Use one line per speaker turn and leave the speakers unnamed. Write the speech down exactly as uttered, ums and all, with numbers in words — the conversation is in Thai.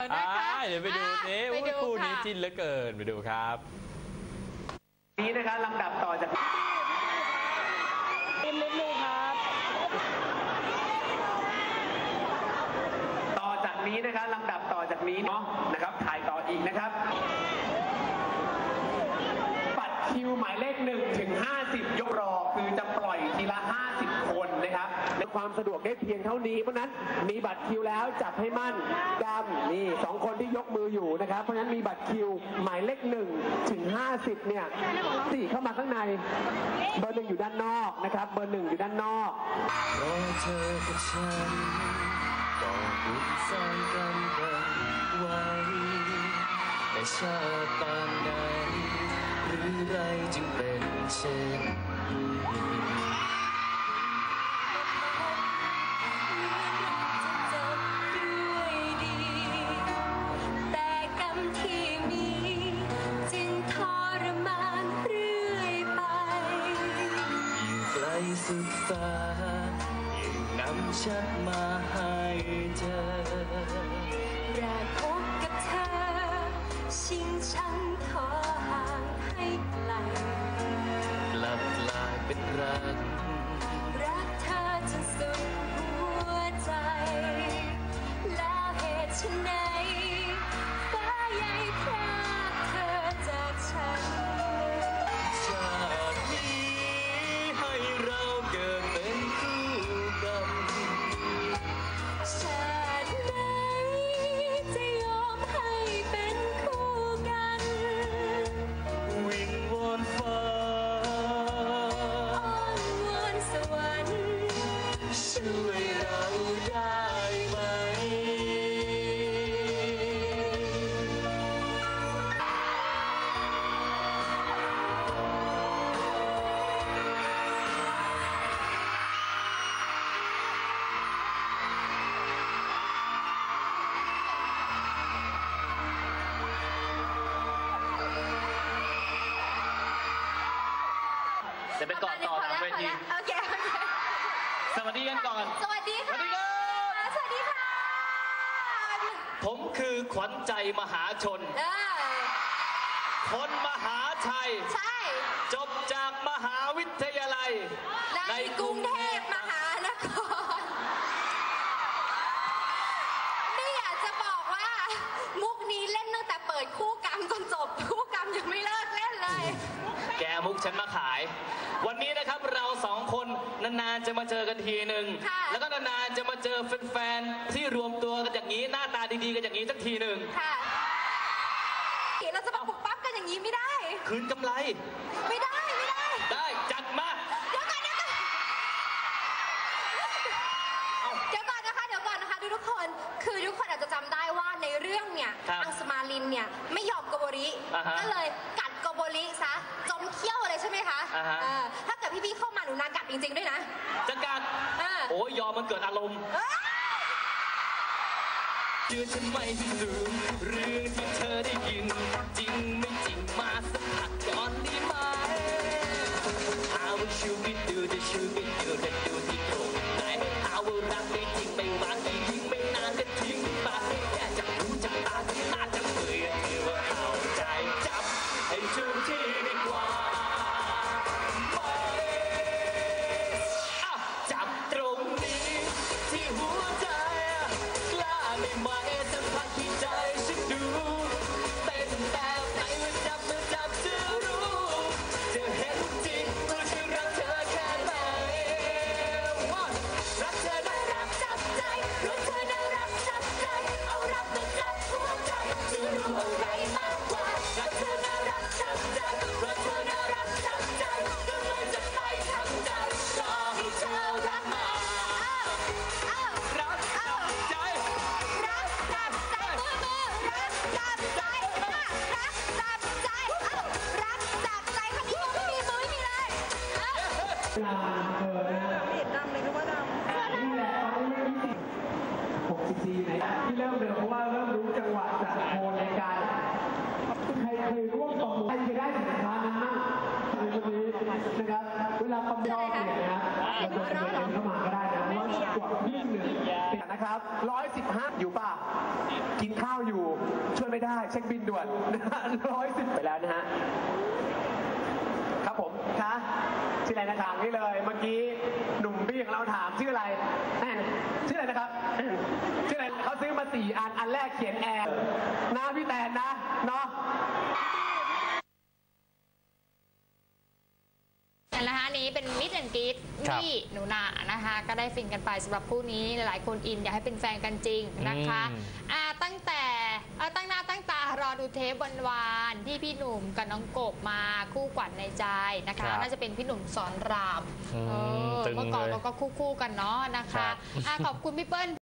นะคะเดี๋ยวไปดูนี่คู่นี้จิ้นเหลือเกินไปดูครับ
นี้นะคะลำดับต่อจากจิ้นเล็กๆครับต่อจากนี้นะคะลำดับต่อจากนี้เนาะนะครับถ่ายต่ออีกนะครับบัตรคิวหมายเลขหนึ่งถึงห้าสิบยกรอคือจะปล่อยทีละห้าสิบคนนะครับในความสะดวกได้เพียงเท่านี้เพราะนั้นมีบัตรคิวแล้วจับให้มั่นดำนี่สองคนที่ยกมืออยู่นะครับเพราะฉะนั้นมีบัตรคิวหมายเลขหนึ่งถึงห้าสิบเนี่ยสี่เข้ามาข้างในเบอร์หนึ่งอยู่ด้านนอกนะครับเบอร์หนึ่งอยู่ด้านนอก
รอเธอกับฉันต่อบุญสร้างกันกันไว้แต่ชาติปานใดหรือไรจึงเป็นเช่นสุดฟ้ายิ่งนำฉันมาให้เธอ
แรกพบกับเธอชิงฉันขอห่างให้ไกล
กลับกลายเป็นรัก
รักเธอจนสุดหัวใจแล้วเหตุไฉนฟ้าใหญ่พรากเธอจากฉัน
ชาตินี้ให้เราเกิดเป็นคู่กัน
ชาติไหนจะยอมให้เป็นคู่กัน
วิงวอนฟ้า
อ้อนวอนสวรรค์
ช่วยเราได้ไหมจะไปก่อนต่อหลังเวที
โอเคโอเค
สวัสดีกันก่อน
สวัสดีค่ะสวัสดีค่ะ
ผมคือขวัญใจมหาชนคนมหาชัย
ใช่
จบจากมหาวิทยาลัย
ในกรุงเทพมหานครไม่อยากจะบอกว่ามุกนี้เล่นตั้งแต่เปิดคู่กรรมจนจบคู่กรรมยังไม่เลิกเล่นเลย
แกมุกฉันมาขายวันนี้นะครับเราสองคนนานๆจะมาเจอกันทีหนึ่งแล้วก็นานๆจะมาเจอแฟนๆที่รวมตัวกันอย่างนี้หน้าตาดีๆกันอย่างนี้สักทีหนึ่ง
ค่ะเราจะมาปุกปั๊บกันอย่างนี้ไม่ได้
คืนกำไร
ไม่ได้ไม่ได้
ได้จัดมา
เดี๋ยวก่อนเดี๋ยวก่อนเดี๋ยวก่อนนะคะเดี๋ยวก่อนนะคะทุกคนคือทุกคนอาจจะจำได้ว่าในเรื่องเนี่ยอังสมาลินเนี่ยไม่ยอมโกโบริก็เลยกัดโกโบริซะจมเขี้ยวเลยใช่ไหมคะถ้าเกิดพี่ๆเข้ามาหนูนากัดจริงๆด้วยนะ
จะกัดโอ้ยยอมมันเกิดอารมณ์เชื่อฉันไม่ลืมเรื่องที่เธอได้ยินจริงไม่จริงมาสักพักก่อนดีไหม How will you be do the you be do the do ที่ตรงไหน How will รักไม่จริงไม่หวานไม่ยิ่งไม่นานก็ทิ้งไปแค่จับหูจับตาหน้าจับมือเธอว่าเข้าใจจับให้ถูกที่ดีกว่าจับตรงนี้ที่หัวใจกล้าไม่ไหมสัมผัสที่ใจฉันดูเต้นแบบไหนเมื่อจับเมื่อจับ
นะครับร้อยสิบห้าอยู่ป่ะกินข้าวอยู่ช่วยไม่ได้เช็คบินด่วนนะฮะร้อยสิบไปแล้วนะฮะครับผมคะชื่ออะไรนะครับนี่เลยเมื่อกี้หนุ่มบี้ของเราถามชื่ออะไรแน่ชื่ออะไรนะครับชื่ออะไรเขาซื้อมาสี่อันอันแรกเขียนแอร์นะพี่แตนนะเนาะ
นะคะอันนี้เป็นมิดแอนด์กรีดนี่หนูนานะคะก็ได้ฟินกันไปสำหรับคู่นี้หลายๆคนอินอยากให้เป็นแฟนกันจริงนะคะอ่าตั้งแต่ตั้งหน้าตั้งตารอดูเทปวันวานที่พี่หนุ่มกับน้องกบมาคู่ขวัญในใจนะคะน่าจะเป็นพี่หนุ่มสอนรามเมื่อก่อนเราก็คู่ๆกันเนาะนะคะขอบคุณพี่เปิ้ล